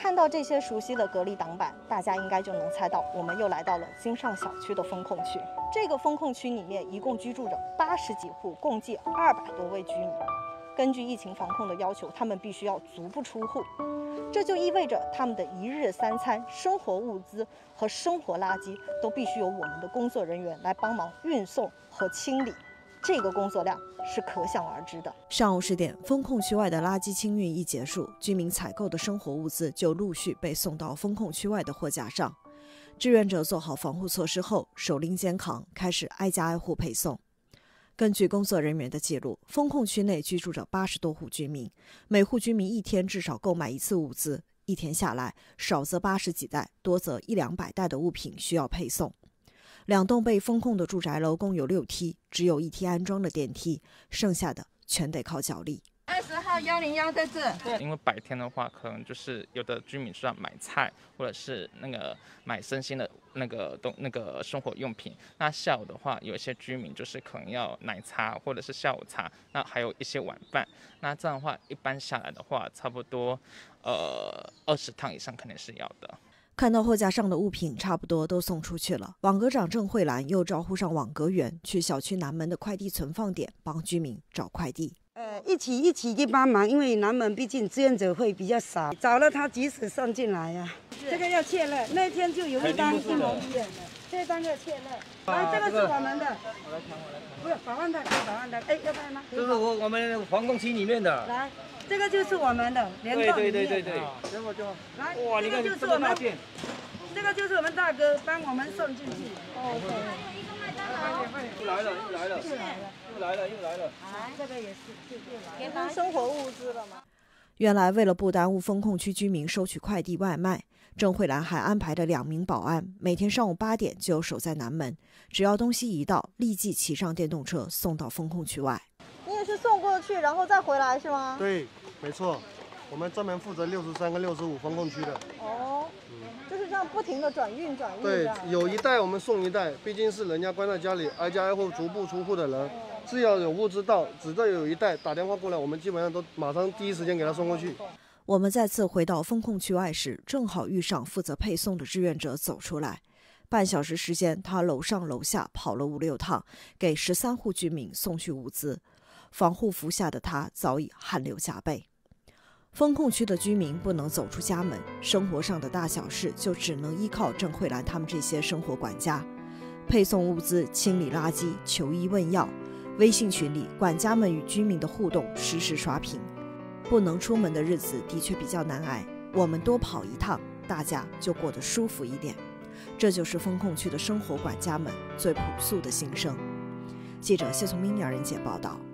看到这些熟悉的隔离挡板，大家应该就能猜到，我们又来到了金上小区的风控区。这个风控区里面一共居住着80几户，共计200多位居民。根据疫情防控的要求，他们必须要足不出户，这就意味着他们的1日3餐、生活物资和生活垃圾都必须由我们的工作人员来帮忙运送和清理。这个工作量是可想而知的。 上午10点，风控区外的垃圾清运一结束，居民采购的生活物资就陆续被送到风控区外的货架上。志愿者做好防护措施后，手拎肩扛，开始挨家挨户配送。根据工作人员的记录，风控区内居住着80多户居民，每户居民一天至少购买1次物资，一天下来，少则80几袋，多则100-200袋的物品需要配送。2栋被封控的住宅楼共有6梯，只有1梯安装了电梯，剩下的全得靠脚力。 20号101在这。 对，因为白天的话，可能就是有的居民是要买菜，或者是买生鲜的那个生活用品。那下午的话，有一些居民就是可能要奶茶或者是下午茶，那还有一些晚饭。那这样的话，一般下来的话，差不多20趟以上肯定是要的。 看到货架上的物品差不多都送出去了，网格长郑慧兰又招呼上网格员去小区南门的快递存放点帮居民找快递。 一起去帮忙，因为南门毕竟志愿者会比较少，找了他及时送进来呀。这个要确认，那天就有一单一模一样的，这单要确认。来，这个是我们的，我来抢。不是保安袋，保安袋，哎，要不然吗？ 这是我们防控区里面的。 来，这个就是我们的联动里面。 对。 来， 哇，你看这个就是我们，这个就是我们大哥帮我们送进去。 又来了。 这个也是， 给他生活物资了吗？ 原来为了不耽误风控区居民收取快递外卖，郑慧兰还安排了2名保安，每天上午8点就守在南门，只要东西一到，立即骑上电动车送到风控区外。 你也是送过去，然后再回来是吗？ 对，没错，我们专门负责63跟65风控区的。 哦，就是这样不停的转运。 对，有一袋我们送一袋，毕竟是人家关在家里，挨家挨户足不出户的人。只要有物资到，只要有一袋打电话过来，我们基本上都马上第一时间给他送过去。 我们再次回到风控区外时，正好遇上负责配送的志愿者走出来。半小时时间，他楼上楼下跑了5-6趟，给13户居民送去物资。防护服下的他早已汗流浃背。风控区的居民不能走出家门，生活上的大小事就只能依靠郑慧兰他们这些生活管家，配送物资、清理垃圾、求医问药。微信群里，管家们与居民的互动实时刷屏。不能出门的日子的确比较难挨，我们多跑一趟，大家就过得舒服一点。这就是风控区的生活管家们最朴素的心声。记者谢从明2人节报道。